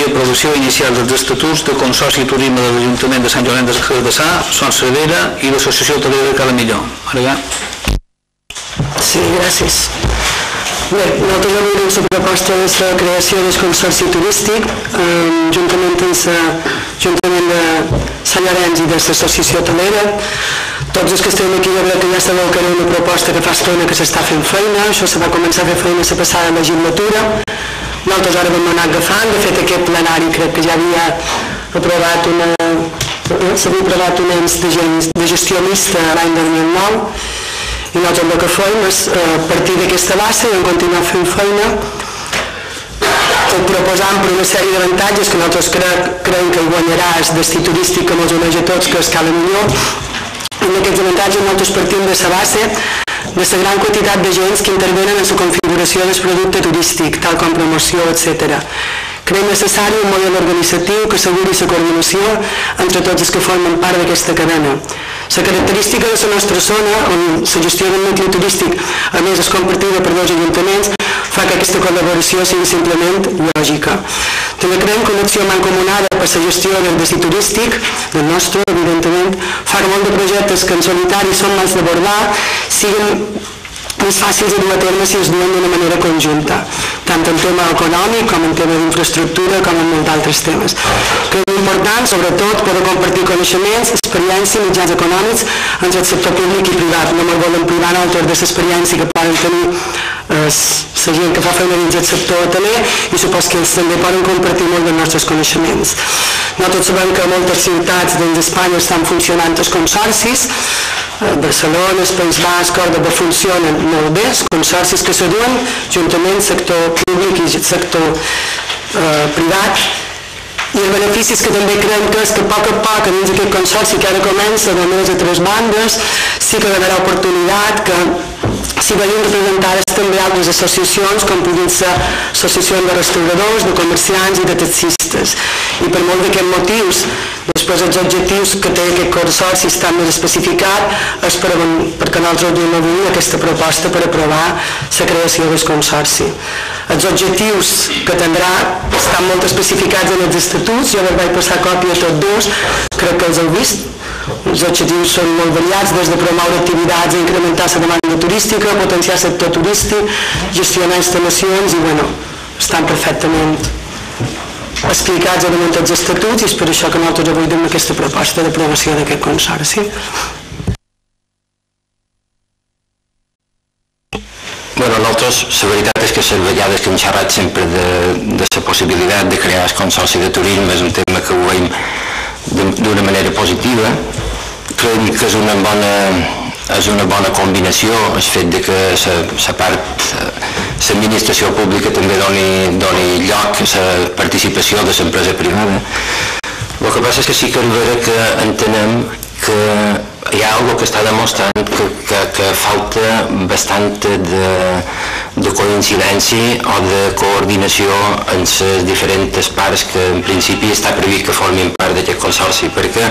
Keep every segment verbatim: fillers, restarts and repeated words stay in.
i aprovació inicial dels estatuts del Consorci de Turisme de l'Ajuntament de Sant Llorenç des Cardassar, Son Servera i l'Associació Hotelera de Calamilló. Marga. Sí, gràcies. Bé, nosaltres avui doncs la proposta és la creació del Consorci Turístic, juntament amb l'Ajuntament de Sant Llorenç i de l'Associació Hotelera. Tots els que estem aquí jo crec que ja sabeu que era una proposta que fa estona que s'està fent feina, això se va començar a fer feina la passada legislatura. Nosaltres ara vam anar agafant, de fet aquest plenari crec que ja havia aprovat una s'havia aprovat un ens de gestió mixta l'any dos mil nou i nosaltres el que fem és a partir d'aquesta base vam continuar fent feina proposant per una sèrie d'avantatges que nosaltres creiem que hi guanyarà el destí turístic que ens uneix a tots, que escala millor. En aquests avantatges nosaltres partim de la base de la gran quantitat de gens que intervenen en la configuració del producte turístic, tal com promoció, etcètera. Creiem necessari un model organitzatiu que asseguri la coordinació entre tots els que formen part d'aquesta cadena. La característica de la nostra zona, on la gestió del nucli turístic a més és compartida per dos ajuntaments, fa que aquesta col·laboració sigui simplement lògica. També creiem que una acció mancomunada per la gestió del destí turístic, del nostre, evidentment, fa que molts de projectes que en solitari són mals d'abordar siguin més fàcils de dur a terme si es duen d'una manera conjunta, tant en tema econòmic com en tema d'infraestructura com en molts altres temes. Creiem important, sobretot, poder compartir coneixements, experiència i mitjans econòmics entre el sector públic i privat. No me'l volen privar altres de l'experiència que poden tenir la gent que fa feina dins del sector hoteler i supos que ells també poden compartir molt dels nostres coneixements. Nosaltres sabem que moltes ciutats dins d'Espanya estan funcionant els consorcis, Barcelona, el País Basc, Còrdova funcionen molt bé, els consorcis que s'aduen, juntament sector públic i sector privat, i els beneficis que també creiem que és que a poc a poc dins d'aquest consorci que ara comença de més a tres bandes sí que hi haurà oportunitat que s'hi vegin representades també altres associacions com puguin ser associacions de restauradors, de comerciants i de taxistes. I per molt d'aquests motius, després els objectius que té aquest consorci estan més especificats és perquè nosaltres duim avui aquesta proposta per aprovar la creació del consorci. Els objectius que tindrà estan molt especificats en els estatuts, jo els vaig passar còpia a tots dos, crec que els heu vist. Els objectius són molt variats, des de promoure activitats i incrementar la demanda turística, potenciar el sector turístic, gestionar instal·lacions i, bueno, estan perfectament explicats en tots els estatuts i és per això que nosaltres avui donem aquesta proposta d'aprovació d'aquest consorci. Bueno, nosaltres, la veritat és que les vegades que hem xerrat sempre de la possibilitat de crear el consorci de turisme és un tema que ho veiem d'una manera positiva. Creiem que és una bona és una bona combinació el fet que la part l'administració pública també doni lloc a la participació de l'empresa privada. El que passa és que sí que és vera que entenem que hi ha alguna que està demostrant que falta bastant de coincidència o de coordinació en les diferents parts que en principi està previst que formin part d'aquest consorci, perquè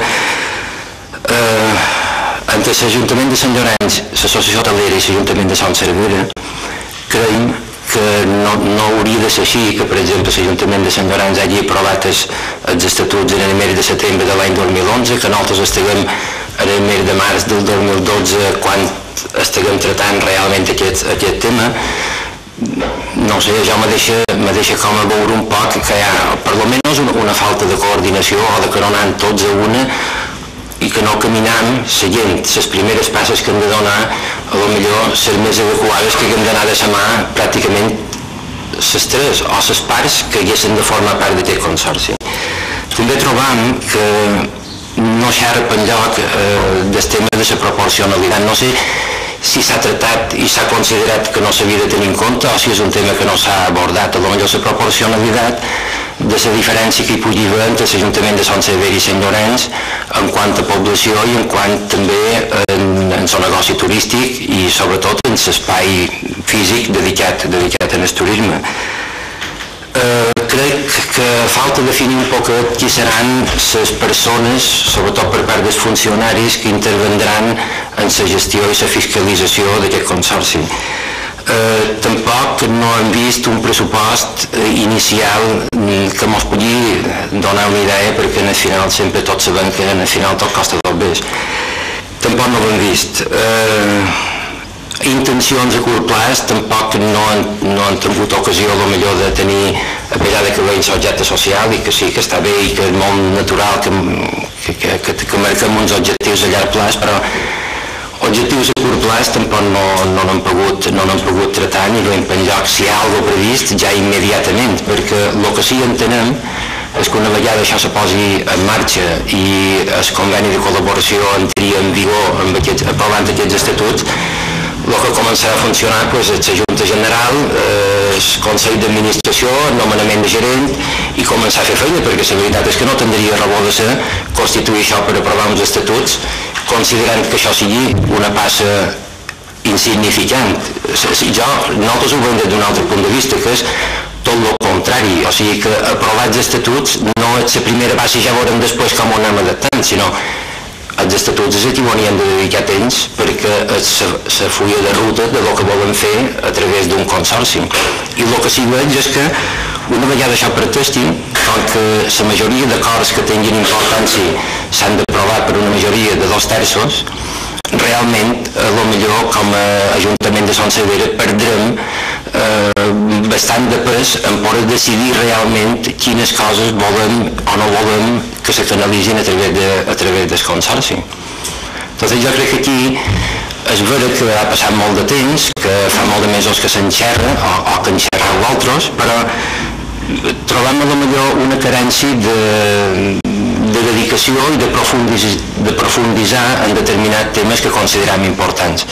entre l'Ajuntament de Sant Llorenç, l'Associació Hotelera i l'Ajuntament de Son Servera creiem que no hauria de ser així, que per exemple l'Ajuntament de Sant Llorenç hagi aprovat els estatuts en el mes de setembre de l'any dos mil onze, que nosaltres estiguem en el mes de març del dos mil dotze quan estiguem tratant realment aquest tema. No sé, jo me deixa com a veure un poc que hi ha per almenys una falta de coordinació o de que no anem tots a una i que no caminam seguint les primeres passes que hem de donar, a lo millor ser més adequades que hem d'anar de la mà pràcticament les tres o les parts que haguessin de formar part d'aquest consorci. També trobam que no xerra per enlloc del tema de la proporcionalitat. No sé si s'ha tratat i s'ha considerat que no s'havia de tenir en compte o si és un tema que no s'ha abordat. Potser la proporcionalitat de la diferència que hi pugui haver entre l'Ajuntament de Son Servera i Sant Llorenç en quant a població i en quant també en el negoci turístic i sobretot en l'espai físic dedicat al turisme. Crec que falta definir un poc qui seran les persones, sobretot per part dels funcionaris, que intervendran en la gestió i la fiscalització d'aquest consorci. Tampoc no hem vist un pressupost inicial que ens pugui al final sempre tot sabem que al final tot costa dos bes. Tampoc no ho hem vist. Intencions a curt plaç tampoc no han, no han tingut ocasió a lo millor de tenir a vegades que veiem l'objecte social i que sí que està bé i que és molt natural que, que, que, que marquem uns objectius a llarg plaç, però objectius a curt plaç tampoc no, no n'hem pogut, no n'hem pogut tratar ni veiem en lloc si hi ha alguna cosa previst ja immediatament, perquè el que sí entenem és que una vegada això se posi en marxa i el conveni de col·laboració entri en vigor amb aquests, aprovant aquests estatuts, el que començarà a funcionar és la Junta General, el Consell d'Administració, el nomenament de gerent i començar a fer feina, perquè la veritat és que no tindria raó de ser constituir això per aprovar uns estatuts, considerant que això sigui una passa insignificant. Jo, nosaltres ho veiem des d'un altre punt de vista, que és tot el contrari, o sigui que aprovats estatuts no és la primera passa i ja veurem després com ho anem adaptant, sinó els estatuts és aquí on hi hem de dedicar temps perquè és la fulla de ruta de lo que volen fer a través d'un consorci. I el que sí veig és que una vegada això pretesti, com que la majoria d'acords que tinguin importància s'han d'aprovar per una majoria de dos terços, realment, a lo millor com a Ajuntament de Son Servera perdrem eh, bastant de pes en poder decidir realment quines coses volem o no volem que se canalitzin a través, de, a través del consorci. Entonces jo crec que aquí és vera que ha passat molt de temps, que fa molt de mesos que s'enxerra o, o que enxerreu altres, però trobem a lo millor una carència de, de dedicació i de, profundis, de profunditzar en determinats temes que considerem importants.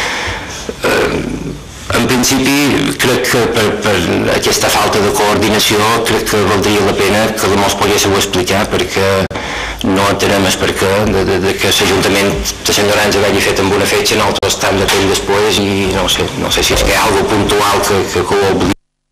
Eh, en principi, crec que per, per aquesta falta de coordinació crec que valdria la pena que mos poguéssiu explicar, perquè no entenem el perquè de, de, de que l'Ajuntament de Sant Llorenç hagi fet amb una fetge, nosaltres estem de temps després i no sé, no sé si és que hi ha alguna cosa puntual que, que, que ho obliga.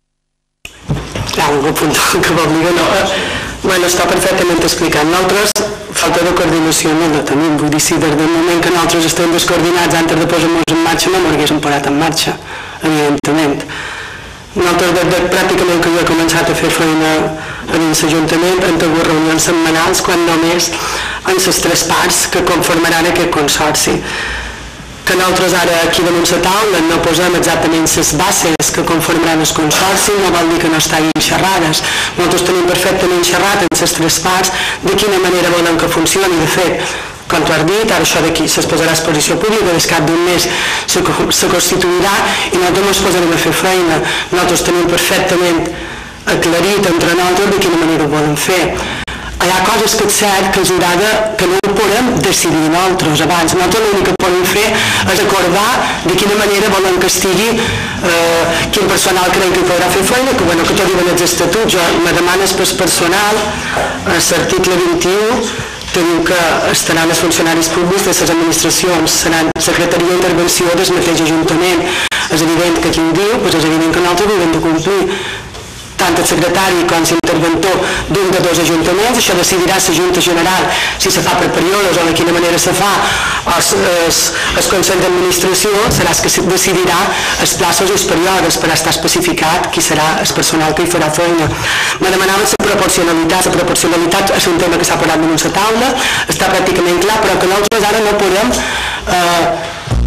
Algo puntual que m'obliga, no. Bueno, està perfectament explicat. Nosaltres, falta de coordinació no la tenim. Vull dir, si des del moment que nosaltres estem descoordinats antes de posar-nos en marxa, no m'haguéssim posat en marxa, evidentment. Nosaltres, des de pràcticament que jo he començat a fer feina a dins l'Ajuntament, hem tingut reunions setmanals, quan només en les tres parts que conformaran aquest consorci. Que nosaltres ara aquí damunt la taula no posem exactament les bases que conformaran el consorci, no vol dir que no estiguin xerrades. Nosaltres tenim perfectament xerrat en les tres parts de quina manera volen que funcioni. De fet, com tu has dit, ara això d'aquí es posarà a exposició pública, des cap d'un mes se constituirà i nosaltres ens posarem a fer feina. Nosaltres tenim perfectament aclarit entre nosaltres de quina manera ho volen fer. Hi ha coses que és cert que és de, que no ho podem decidir nosaltres abans. Nosaltres l'únic que podem fer és acordar de quina manera volen que estigui, eh, quin personal creiem que hi podrà fer feina, que, bueno, que tot diuen els estatuts. Jo me demanes per personal, a l'article vint-i-u, te diu que estaran els funcionaris públics de les administracions, seran secretaria d'intervenció del mateix Ajuntament. És evident que aquí ho diu, doncs és evident que nosaltres ho hem de complir. Tant el secretari com l'interventor d'un de dos ajuntaments, això decidirà la Junta General si se fa per períodes o de quina manera se fa, o el Consell d'Administració serà el que decidirà els plaços i els períodes per estar especificat qui serà el personal que hi farà feina. Me demanaven la proporcionalitat. La proporcionalitat és un tema que s'ha parlat damunt la taula, està pràcticament clar, però que nosaltres ara no podem eh,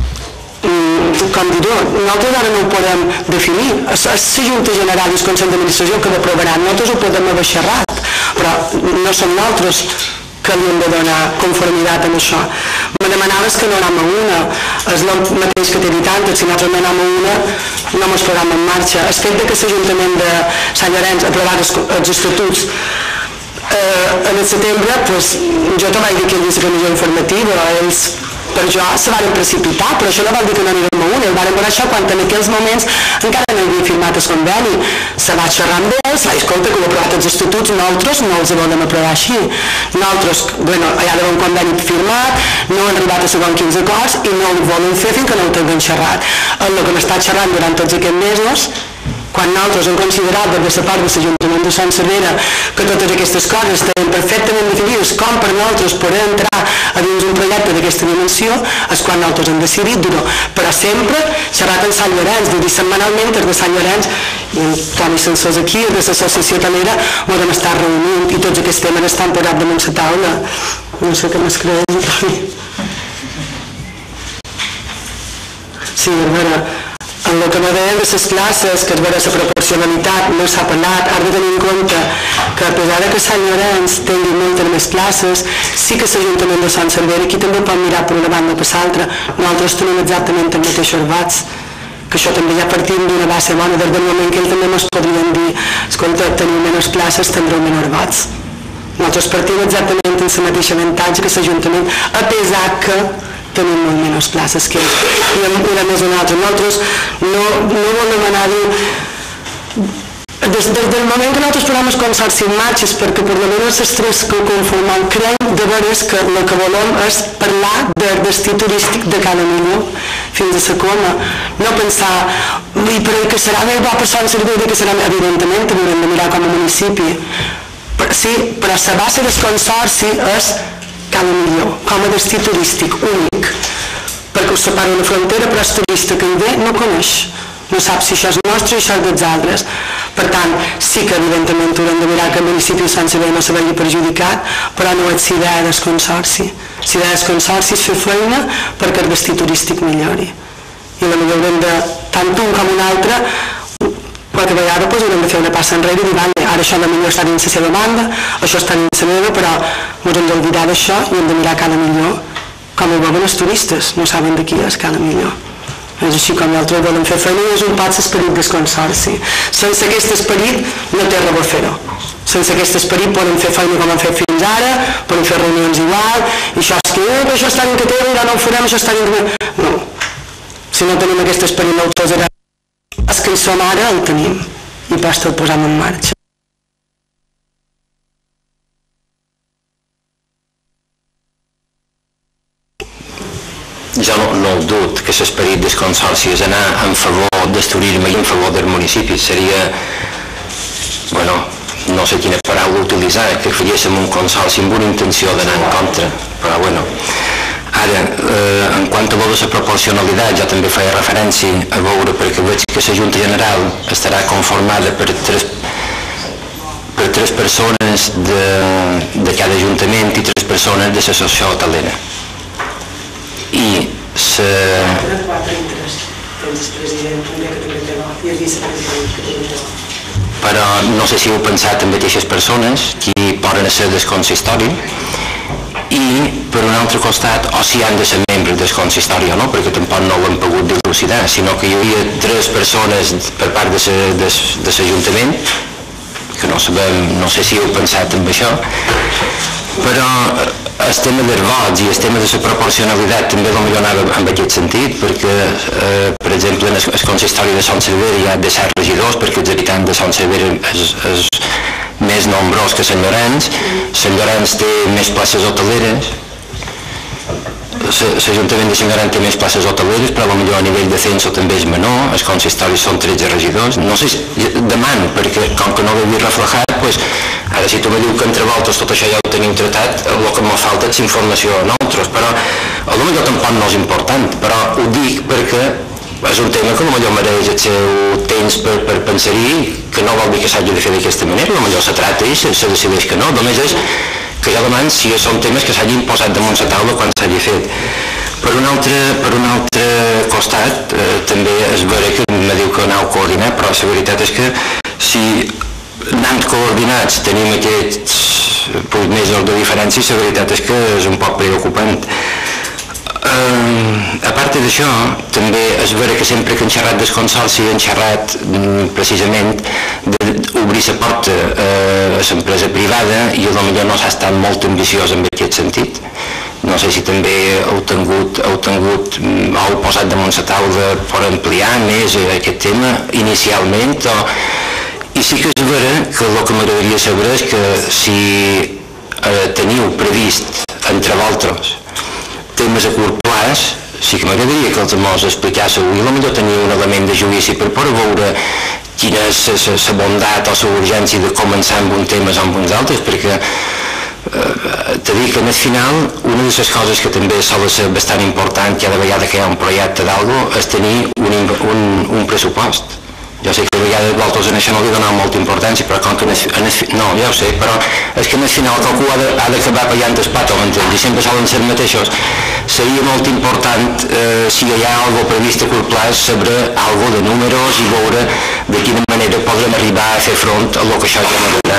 com dir-ho, nosaltres ara no ho podem definir. És la Junta General i el Consell d'Administració que ho aprovaran. Nosaltres ho podem haver xerrat, però no som nosaltres que li hem de donar conformitat en això. Me demanaves que no anem a una. És el mateix que t'he dit antes, si nosaltres no anem a una, no ens posem en marxa. El fet que l'Ajuntament de Sant Llorenç ha aprovat els estatuts eh, en el setembre, pues, jo te vaig dir que ells la comissió informativa, ells per jo se van precipitar, però això no vol dir que no anirem a una. El van veure això quan en aquells moments encara no havia firmat el conveni. Se va xerrar amb ells, va dir, escolta, que ho he aprovat els estatuts, nosaltres no els volem aprovar així. Nosaltres, bueno, hi ha d'haver un conveni firmat, no han arribat a segons quins acords i no ho volen fer fins que no ho tinguin xerrat. El que hem estat xerrant durant tots aquests mesos quan nosaltres hem considerat des de la part de l'Ajuntament de Sant Cervera que totes aquestes coses estaven perfectament definides com per nosaltres poder entrar a dins un projecte d'aquesta dimensió, és quan nosaltres hem decidit dir-ho, però sempre xerrat en Sant Llorenç, dir setmanalment des de Sant Llorenç, i en Toni Sensors aquí, des de l'associació hotelera, podem estar reunint i tots aquests temes estan posats damunt la taula. No sé què més creus, Toni. Sí, a veure, en el que me deien de les classes, que és veure la proporcionalitat, no s'ha parlat, has de tenir en compte que a pesar que Sant Llorenç tingui moltes més classes, sí que l'Ajuntament de Sant Cervera aquí també pot mirar per una banda o per l'altra. Nosaltres tenim exactament els mateixos bats, que això també ja partim d'una base bona, des del moment que ells també ens podrien dir escolta, teniu menys classes, tindreu menys bats. Nosaltres partim exactament en el mateix avantatge que l'Ajuntament, a pesar que tenim molt menys places que una més o una altra. Nosaltres no, no volem anar a dir... Des, des del moment que nosaltres posem el consorci en marxa, perquè per la menys els tres que ho conformen, creiem de veres que el que volem és parlar del destí turístic de cada milió fins a la coma. No pensar, i per que serà més bo per Sant Cervera, que serà, evidentment, que haurem de mirar com a municipi. Però, sí, però la base del consorci és cada milió, com a destí turístic únic, perquè us separa una frontera, però el turista que hi ve no coneix, no sap si això és nostre i això és dels altres. Per tant, sí que evidentment haurem de mirar que el municipi de Sant Cervera no se vegi perjudicat, però no és idea del consorci. L'idea del consorci és fer feina perquè el destí turístic millori. I potser haurem de, tant un com un altre, qualque vegada haurem de fer una passa enrere i dir, vale, ara això potser està dins la seva banda, això està dins la meva, però ens hem d'oblidar d'això i hem de mirar cada milió com ho veuen els turistes, no saben de qui és cada milió. És així com nosaltres volem fer feina i és un pas l'esperit del consorci. Sense aquest esperit no té res a fer-ho. Sense aquest esperit podem fer feina com hem fet fins ara, podem fer reunions igual, i això és que eh, això està en categoria, no ho farem, això està en... No. Si no tenim aquest esperit nosaltres ara, els que hi som ara el tenim i pas el posem en marxa. Jo no, no ho dut que l'esperit del consorci és anar en favor del turisme i en favor del municipi. Seria, bueno, no sé quina paraula utilitzar, que falléssim un consorci amb una intenció d'anar en contra, però bueno. Ara, eh, en quant a la proporcionalitat, jo també feia referència a veure, perquè veig que la Junta General estarà conformada per tres, per tres persones de, de cada ajuntament i tres persones de l'associació hotelera. I se... però no sé si heu pensat en aquestes persones qui poden ser del consistori i per un altre costat o si han de ser membres del consistori o no, perquè tampoc no ho hem pogut dilucidar, sinó que hi havia tres persones per part de l'Ajuntament que no sabem, no sé si heu pensat en això, però el tema dels vots i el tema de la proporcionalitat també potser anava en aquest sentit, perquè, eh, per exemple, en el consistori de Sant Cervera hi ha de set regidors, perquè els habitants de Sant Cervera és, és més nombrós que Sant Llorenç. Sant Llorenç té més places hoteleres, l'Ajuntament de Sant Llorenç té més places hoteleres, però potser a nivell de censo també és menor, els consistoris són tretze regidors. No sé, demano, perquè com que no l'he vist reflejat, doncs, ara si tu me dius que entre voltes tot això ja ho tenim tratat, el que me falta és informació a nosaltres, però potser tampoc no és important, però ho dic perquè és un tema que potser mereix el seu temps per, per pensar-hi, que no vol dir que s'hagi de fer d'aquesta manera, potser se trata i se, se decideix que no, només és que jo demano si són temes que s'hagin posat damunt la taula quan s'hagi fet. Per un altre, per un altre costat, eh, també és vera que me diu que aneu coordinat, però la veritat és que si anant coordinats tenim aquests pues, mesos de diferència, la veritat és que és un poc preocupant. Uh, a part d'això, també és vera que sempre que hem xerrat del consorci hem xerrat mm, precisament d'obrir la porta uh, a l'empresa privada i potser no s'ha estat molt ambiciós en aquest sentit. No sé si també heu tingut, heu tingut o heu posat damunt la taula per ampliar més aquest tema inicialment, o... i sí que és vera que el que m'agradaria saber és que si eh, teniu previst entre vosaltres temes a curt plaç, sí que m'agradaria que els mos expliquéssiu i potser teniu un element de judici per poder veure quina és la bondat o la urgència de començar amb un tema o amb uns altres, perquè t'he dit que al final una de les coses que també sol ser bastant important cada vegada que hi ha un projecte d'algo és tenir un pressupost. Jo sé que a vegades vosaltres en això no li doneu molta importància, però com que no, ja ho sé, però és que al final qualcú ha d'acabar pagant el pat, i sempre solen ser mateixos. Seria molt important, si hi ha alguna cosa previst a curt plaç, saber alguna de números i veure de quina manera podrem arribar a fer front a el que això generarà.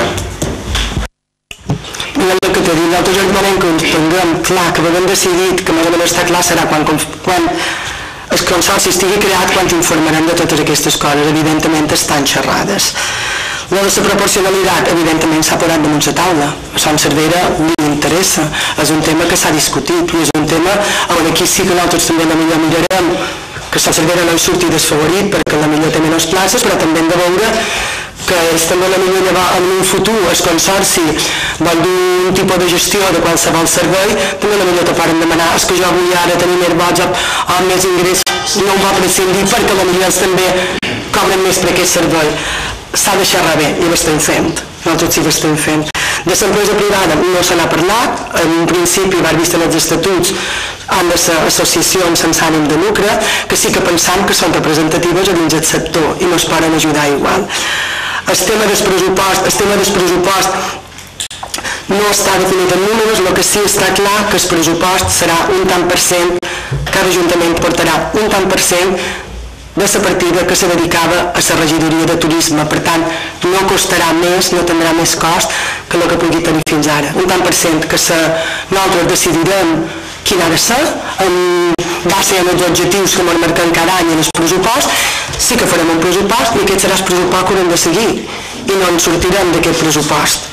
I el que t'he dit, nosaltres el moment que ens tinguem clar, que haguem decidit, que més o menys està clar, serà quan el consorci estigui creat, quan informarem de totes aquestes coses. Evidentment estan xerrades. La de la proporcionalitat, evidentment, s'ha posat damunt la taula. A Son Cervera li interessa. És un tema que s'ha discutit i és un tema on aquí sí que nosaltres també potser mirarem que Son Cervera no hi surti desfavorit perquè potser té menys places, però també hem de veure que és també potser en un futur el consorci vol d'un tipus de gestió de qualsevol servei, també potser te poden demanar és que jo vull ara tenir més vots o més ingrés, no ho va prescindir perquè potser ells també cobren més per aquest servei. S'ha de xerrar bé i ho estem fent, nosaltres sí que estem fent. De l'empresa privada no se n'ha parlat, en principi va vist en els estatuts han de ser associacions sense ànim de lucre, que sí que pensam que són representatives dins el sector i no es poden ajudar igual. El tema del pressupost, el tema del pressupost no està definit en números, el que sí està clar que el pressupost serà un tant per cent, cada ajuntament portarà un tant per cent de la partida que se dedicava a la regidoria de turisme, per tant no costarà més, no tindrà més cost que el que pugui tenir fins ara. Un tant per cent que nosaltres decidirem quin ha de ser, va ser en els objectius que ens marquem cada any en el pressupost, sí que farem un pressupost i aquest serà el pressupost que haurem de seguir i no ens sortirem d'aquest pressupost.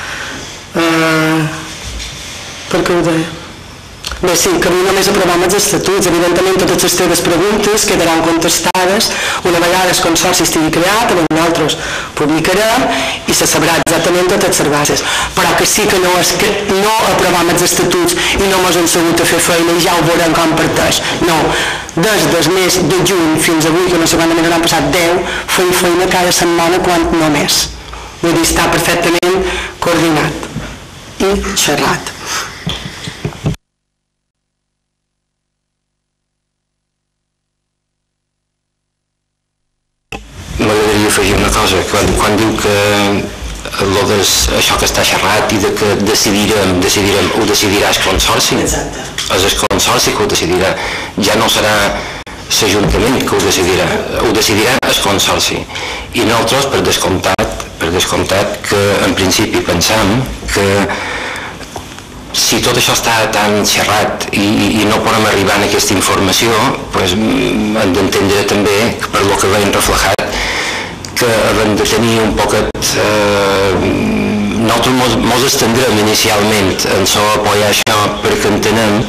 Per què ho deia? Bé, sí, que avui només aprovem els estatuts. Evidentment, totes les teves preguntes quedaran contestades una vegada el consorci estigui creat, nosaltres publicarem i se sabrà exactament totes les bases. Però que sí que no aprovem els estatuts i no ens hem sabut a fer feina i ja ho veurem com parteix. No, des del mes de juny fins avui, que no sé quant n'han passat deu, fem feina cada setmana quan no més. Vull dir, està perfectament coordinat i xerrat. M'agradaria afegir una cosa, quan diu que això que està xerrat i que decidirem, ho decidirà el consorci, és el consorci que ho decidirà, ja no serà l'Ajuntament que ho decidirà, ho decidirà el consorci. I nosaltres, per descomptat, per descomptat que en principi pensam que si tot això està tan xerrat i no podem arribar a aquesta informació, hem d'entendre també, per el que veiem reflejat, que hem de tenir un poquet... Nosaltres ens estendrem inicialment en so apoyar això perquè entenem...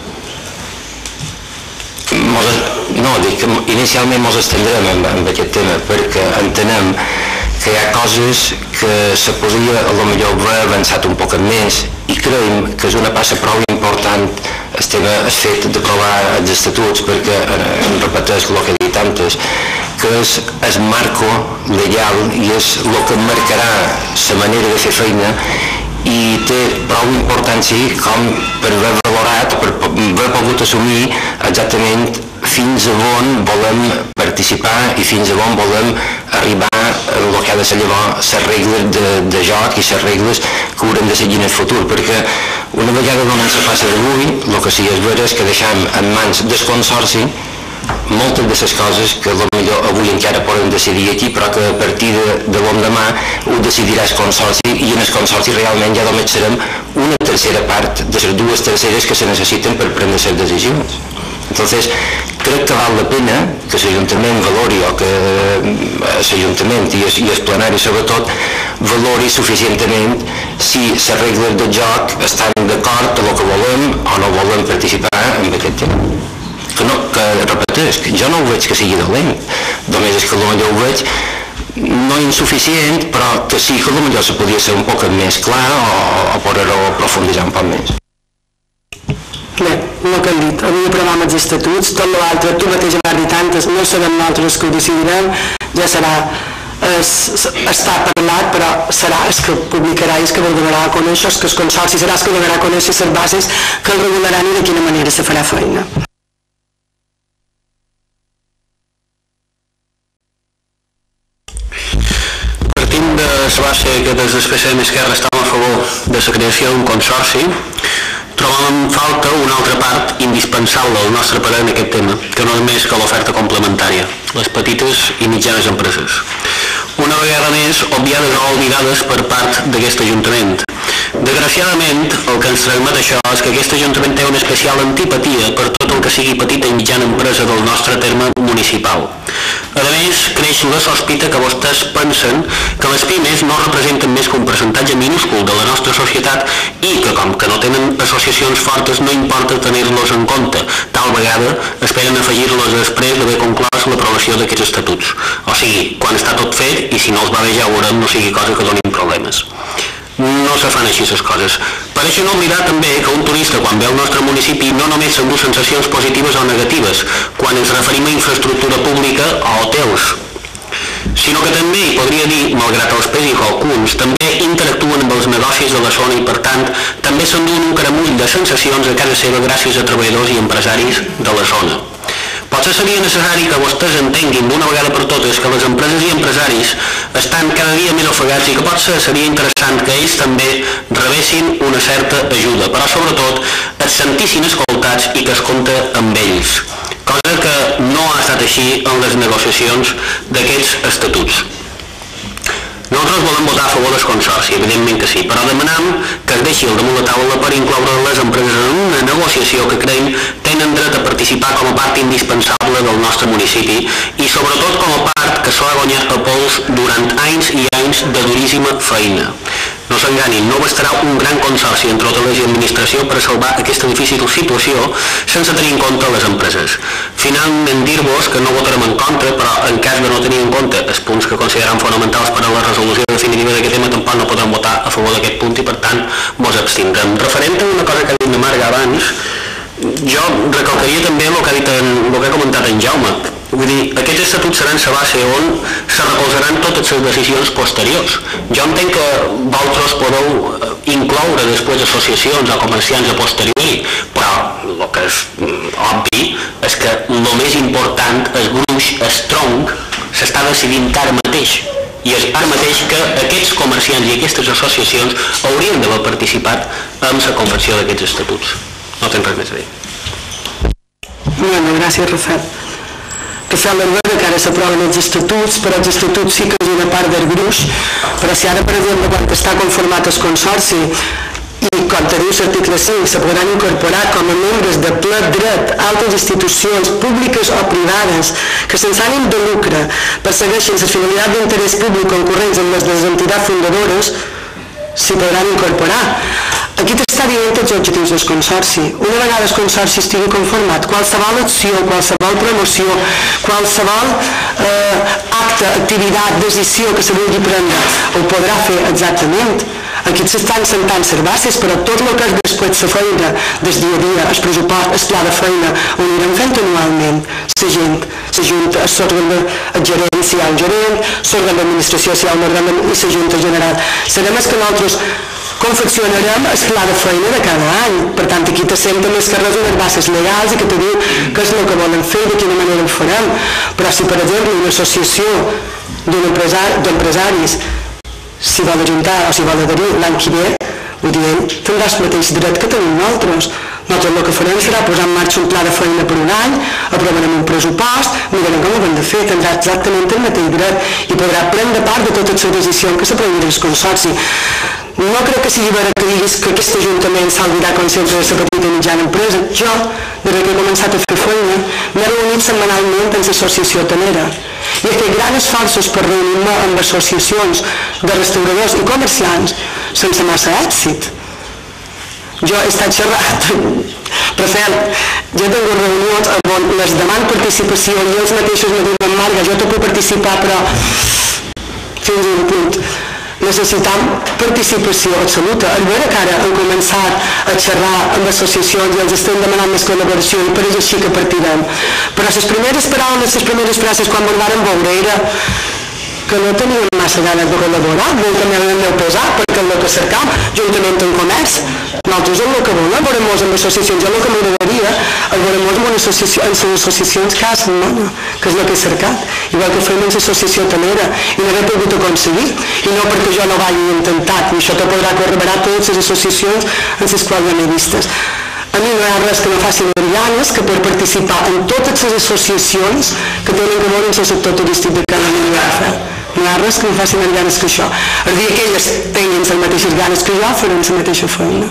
No, dic que inicialment ens estendrem en aquest tema perquè entenem que hi ha coses que se podria potser haver avançat un poc més i creiem que és una passa prou important el tema, el fet d'aprovar els estatuts perquè, em repeteix el que he dit antes, que és el marco legal i és el que marcarà la manera de fer feina i té prou importància com per haver valorat, per haver pogut assumir exactament fins a on volem participar i fins a on volem arribar a el que ha de ser llavors les regles de joc i les regles que haurem de seguir en el futur, perquè una vegada donant la passa d'avui, el que sí és vera és que deixem en mans del consorci moltes de les coses que potser avui encara podem decidir aquí, però que a partir de l'endemà ho decidirà el consorci i en el consorci realment ja només serem una tercera part de les dues terceres que se necessiten per prendre les decisions. Entonces, crec que val la pena que l'Ajuntament valori, o que l'Ajuntament i el plenari sobretot valori suficientment si les regles del joc estan d'acord amb el que volem o no volem participar en aquest tema. Que no, que repeteix, que jo no ho veig que sigui dolent, només és que potser ho veig no insuficient, però que sí que potser se podia ser un poc més clar o poder-ho profunditzar un poc més. Bé, el que hem dit, avui aprovem els estatuts, tot l'altre, tu mateix m'has dit antes, no serem nosaltres que ho decidirem, ja serà està parlat, però serà el que publicarà i el que donarà a conèixer, el que el consorci serà el que donarà a conèixer les bases que el regularan i de quina manera se farà feina. Partint de la base que des del P S D i Esquerra estem a favor de la creació d'un consorci, trobem en falta una altra part indispensable al nostre parer en aquest tema, que no és més que l'oferta complementària, les petites i mitjanes empreses. Una vegada més, obviades o oblidades per part d'aquest Ajuntament. Desgraciadament, el que ens transmet això és que aquest Ajuntament té una especial antipatia per tot el que sigui petita i mitjana empresa del nostre terme municipal. A més, creix la sospita que vostès pensen que les pimes no representen més que un percentatge minúscul de la nostra societat i que, com que no tenen associacions fortes, no importa tenir-los en compte. Tal vegada esperen afegir-los després d'haver conclòs l'aprovació d'aquests estatuts. O sigui, quan està tot fet, i si no els va bé ja ho veurem, no sigui cosa que donin problemes. No se fan així les coses. Per això no oblidar també que un turista quan ve al nostre municipi no només s'endú sensacions positives o negatives quan ens referim a infraestructura pública o hotels, sinó que també, i podria dir, malgrat els pesi alguns, també interactuen amb els negocis de la zona i per tant també s'enduen un caramull de sensacions a casa seva gràcies a treballadors i empresaris de la zona. Potser seria necessari que vostès entenguin d'una vegada per totes que les empreses i empresaris estan cada dia més ofegats i que potser seria interessant que ells també rebessin una certa ajuda, però sobretot es sentissin escoltats i que es compta amb ells, cosa que no ha estat així en les negociacions d'aquests estatuts. Nosaltres volem votar a favor del consorci, evidentment que sí, però demanem que es deixi el damunt la taula per incloure les empreses en una negociació que creiem tenen dret a participar com a part indispensable del nostre municipi i sobretot com a part que s'ha guanyat a pols durant anys i anys de duríssima feina. No s'enganin, no bastarà un gran consorci entre totes les administracions per salvar aquesta difícil situació sense tenir en compte les empreses. Finalment, dir-vos que no votarem en contra, però en cas de no tenir en compte els punts que considerem fonamentals per a la resolució definitiva d'aquest tema, tampoc no podrem votar a favor d'aquest punt i per tant mos abstindrem. Referent a una cosa que ha dit la Marga abans, jo recalcaria també el que ha dit en, el que ha comentat en Jaume. Vull dir, aquests estatuts seran la base on se recolzaran totes les decisions posteriors. Jo entenc que vosaltres podeu incloure després associacions o comerciants a posteriori, però el que és obvi és que el més important, el gruix, el tronc, s'està decidint ara mateix. I és ara mateix que aquests comerciants i aquestes associacions haurien d'haver participat en la confecció d'aquests estatuts. No tens res més a dir. Bueno, gràcies, Rafael. Rafael Arbera, que ara s'aproven els estatuts, però els estatuts sí que és una part del gruix, però si ara, per exemple, quan està conformat el consorci i, com te diu l'article cinc, se podran incorporar com a membres de ple dret altres institucions públiques o privades que sense ànim de lucre persegueixen les finalitats d'interès públic concurrents amb les de les entitats fundadores, s'hi podran incorporar. Aquí t'està dient tots els objectius del consorci. Una vegada el consorci estigui conformat, qualsevol acció, qualsevol promoció, qualsevol eh, acte, activitat, decisió que se vulgui prendre, ho podrà fer exactament. Aquí s'estan sentant les bases, però tot el que és després la feina, des dia a dia, el pressupost, el pla de feina, ho anirem fent anualment. La gent, la Junta, l'òrgan de gerent, si hi ha un gerent, l'òrgan d'administració, si hi ha un òrgan i la Junta general. Sabem que nosaltres confeccionarem el pla de feina de cada any. Per tant, aquí t'assenten les carreres unes bases legals i que te diu què és el que volen fer i de quina manera ho farem. Però si, per exemple, una associació d'empresaris s'hi vol ajuntar o s'hi vol adherir l'any que ve, ho diem, tindrà el mateix dret que tenim nosaltres. Nosaltres el que farem serà posar en marxa un pla de feina per un any, aprovarem un pressupost, mirarem com ho hem de fer, tindrà exactament el mateix dret i podrà prendre part de totes les decisions que s'aprenguin al consorci. No crec que sigui vera que diguis que aquest Ajuntament s'aldirà consciència de la petita i mitjana empresa. Jo, des que he començat a fer feina, m'he reunit setmanalment amb l'associació Tanera i he fet grans esforços per reunir-me amb associacions de restauradors i comerciants sense massa èxit. Jo he estat xerrat, Rafael, jo he tingut reunions on les deman participació i ells mateixos me diuen, Marga, jo te puc participar, però fins a un punt. Necessitam participació absoluta. El veure que ara han començat a xerrar amb associacions i els estem demanant més col·laboració i per això així que partirem. Però les primeres paraules, les primeres frases quan ens vàrem veure era que no tenien massa ganes de col·laborar, molt també el meu pesar, perquè el que cercam, juntament amb comerç, nosaltres el que volem, veurem-nos amb associacions, jo el que m'agradaria, el veurem-nos amb associació, en les associacions que has, no? Que és el que he cercat, igual que fem en l'associació hotelera, i no l'he pogut aconseguir, i no perquè jo no vagi intentat, i això te podrà corroborar totes les associacions en les quals ja m'he vistes. A mi no hi ha res que no faci ganes que per participar en totes les associacions que tenen que veure amb el sector turístic de cada dia. No hi ha res que em faci més ganes que això. El dia que elles tinguin les mateixes ganes que jo, farem la mateixa feina.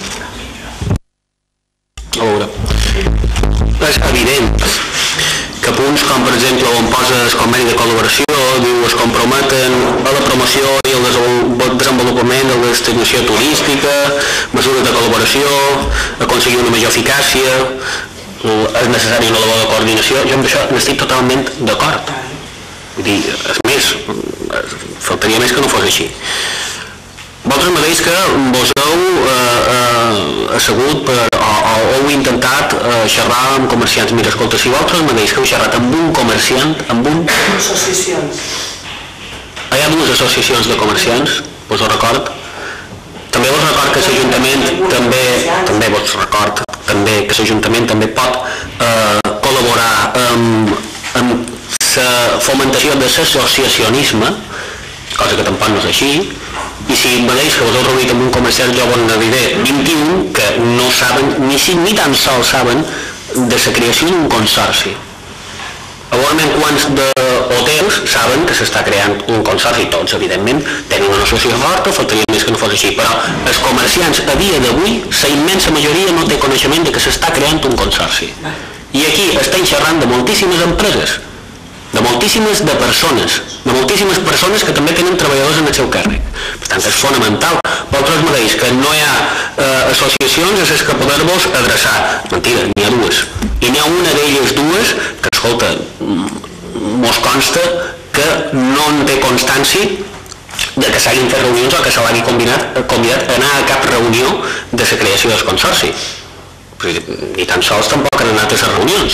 A veure, és evident que punts com per exemple on posa el conveni de col·laboració, diu es comprometen a la promoció i el desenvolupament de la destinació turística, mesures de col·laboració, aconseguir una major eficàcia, és necessari una labor de coordinació. Jo amb això n'estic totalment d'acord. Vull dir, és més, faltaria més que no fos així. Vosaltres mateix que vos heu eh, eh, assegut per, o, o heu intentat eh, xerrar amb comerciants. Mira, escolta, si vosaltres mateix que heu xerrat amb un comerciant, amb un... Associacions. Hi ha dues associacions de comerciants, vos ho record. També vos record que l'Ajuntament també, també vos record també que l'Ajuntament també pot eh, col·laborar amb, amb la fomentació de l'associacionisme, cosa que tampoc no és així. I si mateix que vos heu reunit amb un comerciant, jo vos n'adiré vint-i-un que no saben, ni, ni tan sols saben de la creació d'un consorci. Igualment, quants d'hotels saben que s'està creant un consorci? Tots, evidentment, tenen una associació forta, faltaria més que no fos així, però els comerciants a dia d'avui, la immensa majoria no té coneixement de que s'està creant un consorci. I aquí estem xerrant de moltíssimes empreses, de moltíssimes de persones, de moltíssimes persones que també tenen treballadors en el seu càrrec. Per tant, és fonamental. Vosaltres mateix que no hi ha eh, associacions a les que poder-vos adreçar. Mentida, n'hi ha dues. I n'hi ha una d'elles dues que, escolta, mos consta que no en té constància de que s'hagin fet reunions o que se l'hagi convidat, convidat a anar a cap reunió de la creació del consorci. Ni tan sols tampoc han anat a les reunions.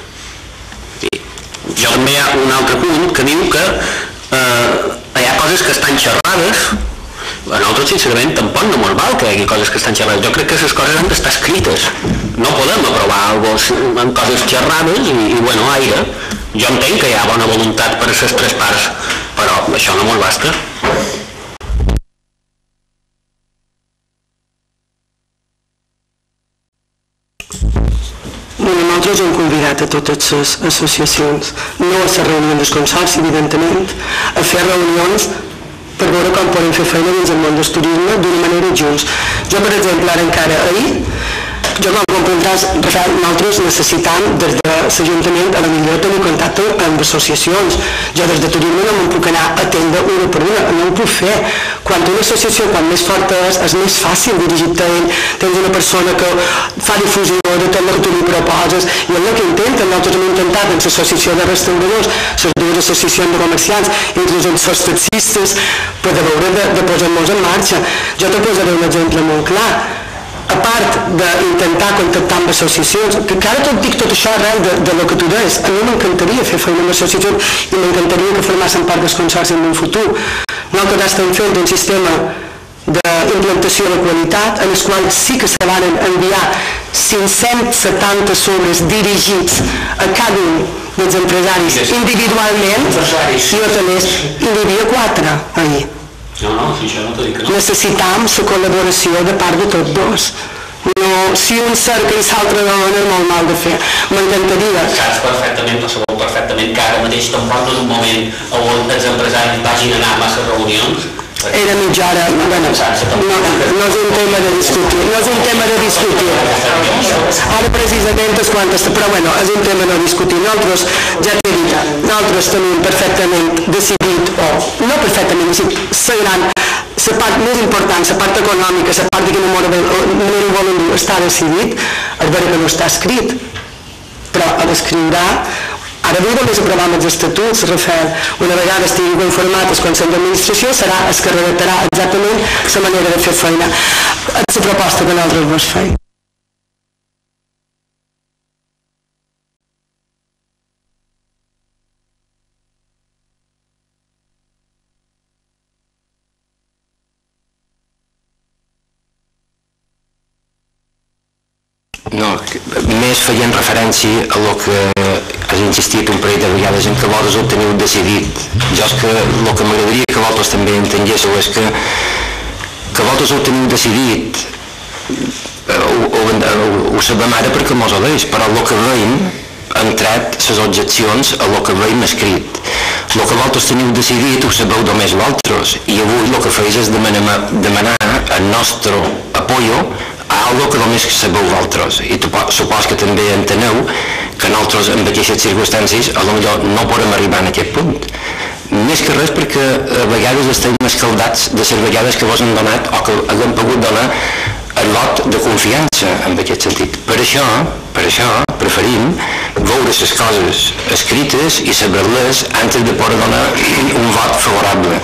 Jo també hi ha un altre punt que diu que eh, hi ha coses que estan xerrades. A nosaltres, sincerament, tampoc no ens val que hi hagi coses que estan xerrades. Jo crec que les coses han d'estar escrites. No podem aprovar alguna amb coses xerrades i, i bueno, aire. Jo entenc que hi ha bona voluntat per a les tres parts, però això no ens basta. Nosaltres hem convidat a totes les associacions, no a les reunions del consorci, evidentment, a fer reunions per veure com podem fer feina dins el món del turisme d'una manera junts. Jo, per exemple, ara encara ahir, jo com comprendràs, nosaltres necessitam des de l'Ajuntament a la millor tenir contacte amb associacions. Jo des de turisme no me'n puc anar a atendre una per una, no ho puc fer. Quan una associació, quan més forta és, és més fàcil dirigir-te a ell. Tens una persona que fa difusió de tot el que tu li proposes i és el que intenten. Nosaltres hem intentat en l'associació de restauradors, les dues associacions de comerciants, inclús amb els taxistes, per veure de, de posar-nos en marxa. Jo te posaré un exemple molt clar. A part d'intentar contactar amb associacions, que ara tot dic tot això arrel de, de lo que tu deies, a mi m'encantaria fer feina amb associacions i m'encantaria que formassin part del consorci en un futur. Nosaltres estem fent un sistema d'implantació de qualitat en el qual sí que se van enviar cinc-cents setanta sobres dirigits a cada un dels empresaris individualment i hotelers, i n'hi havia quatre ahir. No, no, si això no t'ho dic. Necessitam la col·laboració de part de tots dos. No, si un cerca i l'altre no, és molt mal de fer. M'encantaria. Saps perfectament, no sabeu perfectament que ara mateix tampoc no és un moment on els empresaris vagin a anar a massa reunions. Era mitja hora, bueno, no, no és un tema de discutir, no és un tema de discutir. Ara precisament és quantes, però bueno, és un tema de discutir. Nosaltres, ja t'he dit, nosaltres tenim perfectament decidit, o no perfectament decidit, la gran, la part més important, la part econòmica, la part de quina manera volen dur, està decidit, és vera que no està escrit, però ha d'escriure. Ara avui només aprovem els estatuts, Rafael. Una vegada estigui conformat el Consell d'Administració serà el que redactarà exactament la manera de fer feina. És la proposta que nosaltres vos feim. No, més feien referència a el que has insistit un parell de vegades en que vosaltres ho teniu decidit. Jo és que el que m'agradaria que vosaltres també entenguéssiu és que que vosaltres ho teniu decidit, ho, ho, ho, ho sabem ara perquè mos ho deis, però el que veiem han tret les objeccions a el que veiem escrit. El que vosaltres teniu decidit ho sabeu només vosaltres, i avui el que feis és demanar, demanar el nostre apoyo a algo que només sabeu vosaltres, i supos que també enteneu que nosaltres en aquestes circumstàncies a lo millor no podem arribar a aquest punt. Més que res perquè a vegades estem escaldats de les vegades que vos han donat o que haguem pogut donar el lot de confiança en aquest sentit. Per això, per això preferim veure les coses escrites i saber-les antes de poder donar un vot favorable.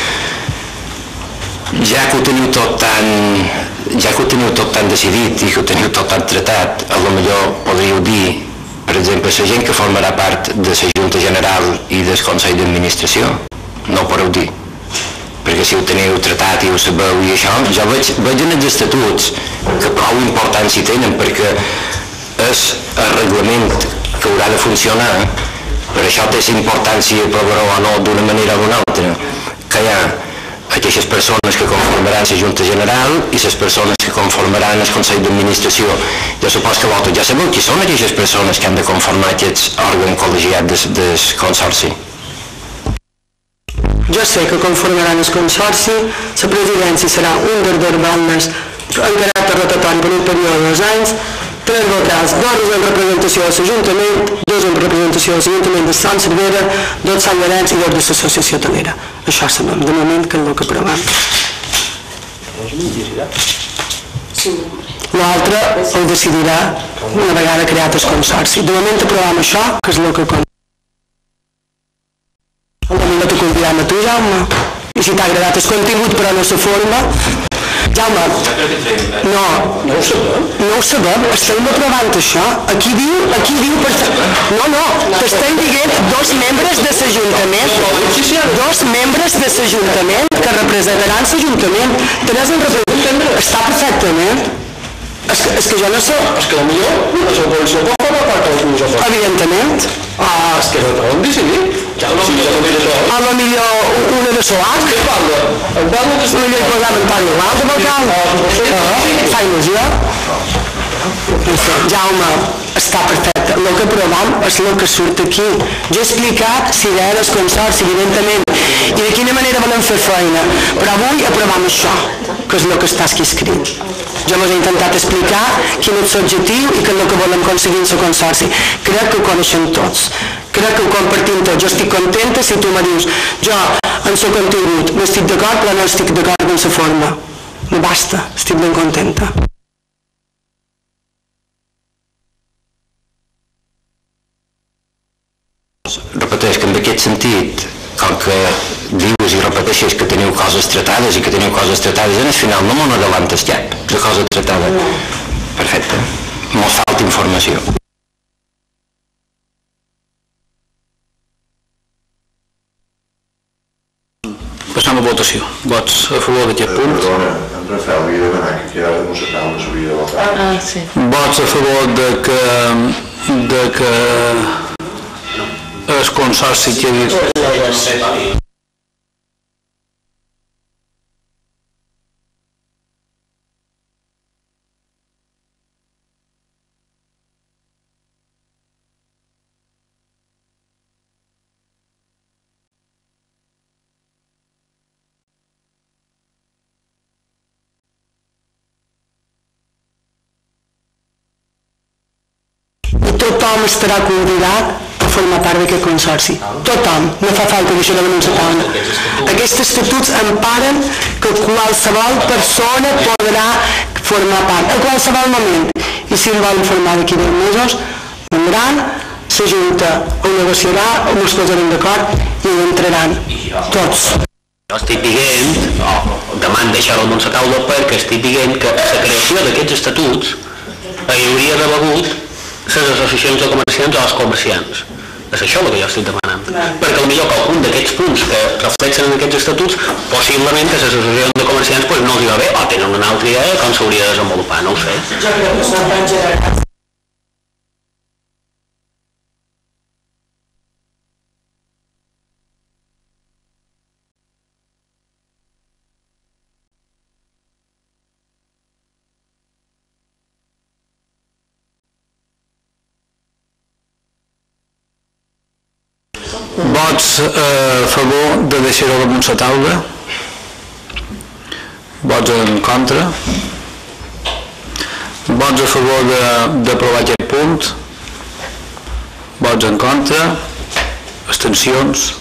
Ja que ho teniu tot tan ja que ho teniu tot tan decidit i que ho teniu tot tan tratat, a lo millor podríeu dir, per exemple, la gent que formarà part de la Junta General i del Consell d'Administració, no ho podeu dir, perquè si ho teniu tratat i ho sabeu i això, jo veig, veig en els estatuts que prou importància tenen, perquè és el reglament que haurà de funcionar, per això té la importància aprovar-ho o no d'una manera o d'una altra, que hi ha aquestes persones que conformaran la Junta General i les persones que conformaran el Consell d'Administració. Jo supos que vosaltres ja sabeu qui són aquestes persones que han de conformar aquest òrgan col·legiat del Consorci. Jo sé que conformaran el Consorci, la presidència serà un dels dos bandes en caràcter rotatori per un període de dos anys, tres vocals, dos en representació de l'Ajuntament, dos en representació de l'Ajuntament de Sant Cervera, dos de Sant Llorenç i dos de l'Associació Hotelera. Això sabem de moment que és el que aprovem. L'altre el decidirà una vegada creat el Consorci. De moment aprovem això, que és el que compta. Potser t'ho convidam a tu, Jaume, i si t'ha agradat el contingut però no la forma. Jaume, no, no ho sabem, no ho sabem, estem aprovant això. Aquí diu, aquí diu, no, no, t'estem dient dos membres de l'Ajuntament, dos membres de l'Ajuntament que representaran l'Ajuntament, tres en representaran, està perfectament. És que, és que jo no sé... És que potser la coalició pot formar part dels meus acords. Evidentment. Ah, és que no t'ho decidir. A lo millor una de Soac. Què parla? El parla de Soac. Millor posar Antoni Gual de Balcal. Fa il·lusió. Jaume, està perfecte. El que aprovem és el que surt aquí. Jo he explicat si era el Consorci, evidentment, i de quina manera volem fer feina. Però avui aprovem això, que és el que està aquí escrit. Jo us he intentat explicar quin és l'objectiu i què és el que volem aconseguir en el Consorci. Crec que ho coneixem tots. Crec que ho compartim tots. Jo estic contenta si tu me dius jo en el contingut no estic d'acord però no estic d'acord en la forma. No basta, estic ben contenta. Repeteix que en aquest sentit, com que dius i repeteixes que teniu coses tratades i que teniu coses tratades, en el final no m'ho adelantes cap de cosa tratada. Perfecte. Mos falta informació. Passam a votació. Vots a favor d'aquest punt. Perdona, en Rafael havia de demanar que quedava de Mossacau no s'havia de votar. Ah, sí. Vots a favor de que de que el Consorci quedi... Tothom estarà convidat a formar part d'aquest Consorci. Tothom. No fa falta que això de damunt la taula. Aquests estatuts emparen que qualsevol persona podrà formar part, a qualsevol moment. I si en volen formar d'aquí deu mesos, vendran, la Junta ho negociarà, o ens posarem d'acord i hi entraran tots. Jo estic dient, o demano deixar-ho damunt la taula perquè estic dient que la creació d'aquests estatuts hi hauria d'haver hagut les associacions de comerciants o els comerciants. És això el que jo estic demanant. Perquè potser qualcun d'aquests punts que reflexen en aquests estatuts, possiblement que les associacions de comerciants pues, no els hi va bé o tenen una altra idea com s'hauria de desenvolupar, no ho sé. Jo crec que són tan generats. Vots a favor de deixar-ho damunt la taula? Vots en contra? Vots a favor d'aprovar aquest punt? Vots en contra? Abstencions?